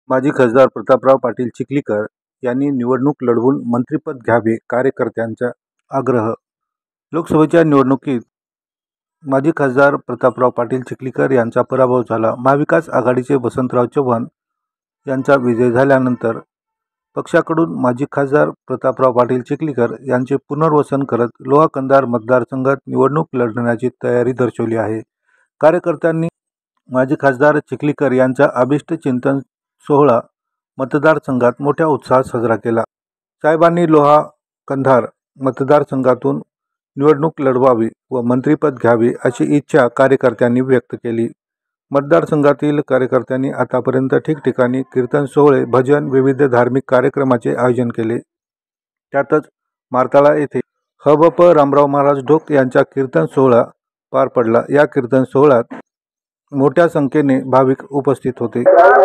माजी खासदार प्रतापराव पाटील चिखलीकर यांनी निवडणूक लढवून मंत्रिपद घ्यावे, कार्यकर्त्यांचा आग्रह. लोकसभेच्या निवडणुकीत माजी खासदार प्रतापराव पाटील चिखलीकर यांचा पराभव झाला. महाविकास आघाडीचे वसंतराव चव्हाण यांचा विजय झाल्यानंतर पक्षाकडून माजी खासदार प्रतापराव पाटील चिखलीकर यांचे पुनर्वसन करत लोहा कंधार मतदारसंघात निवडणूक लढवण्याची तयारी दर्शवली आहे. कार्यकर्त्यांनी माजी खासदार चिखलीकर यांचा अभिष्ट चिंतन सोहळा मतदारसंघात मोठ्या उत्साहात साजरा केला. साहेबांनी लोहा कंधार मतदारसंघातून निवडणूक लढवावी व मंत्रिपद घ्यावे अशी इच्छा कार्यकर्त्यांनी व्यक्त केली. मतदारसंघातील कार्यकर्त्यांनी आतापर्यंत ठिकठिकाणी कीर्तन सोहळे, भजन, विविध धार्मिक कार्यक्रमाचे आयोजन केले. त्यातच मारताळा येथे ह.भ.प. रामराव महाराज ढोक यांचा कीर्तन सोहळा पार पडला. या कीर्तन सोहळ्यात मोठ्या संख्येने भाविक उपस्थित होते.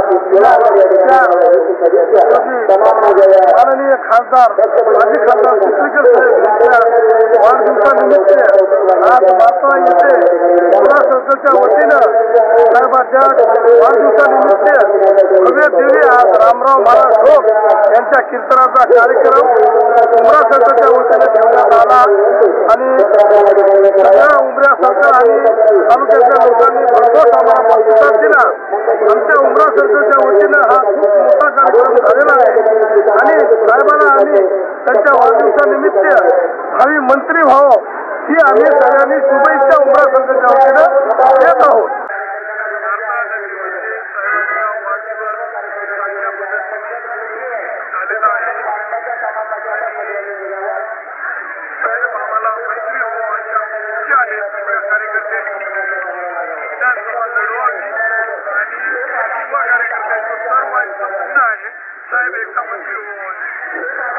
माननीय खासदार माजी खासदार चिखलीकर साहेब यांच्या वाढदिवसानिमित्त आज मारताळा येथे उमरा सर्कलच्या वतीनं साहेबांच्या वाढदिवसानिमित्त भव्य दिव्य आज रामराव महाराज ढोक यांच्या कीर्तनाचा कार्यक्रम उमरा सर्कलच्या वतीने ठेवण्यात आला आणि सगळ्या उमरा सर्कल आणि तालुक्यातल्या लोकांनी भरघोस आम्हाला प्रतिसाद दिला. आमच्या उमरा सर्कलच्या वतीनं हा खूप मोठा कार्यक्रम झालेला आहे आणि साहेबांना आम्ही त्यांच्या वाढदिवसानिमित्त भावी मंत्री व्हावं ही आम्ही सगळ्यांनी शुभेच्छा उमरा सर्कलच्या वतीनं देत आहोत. साहेब एकटा मंत्री हो.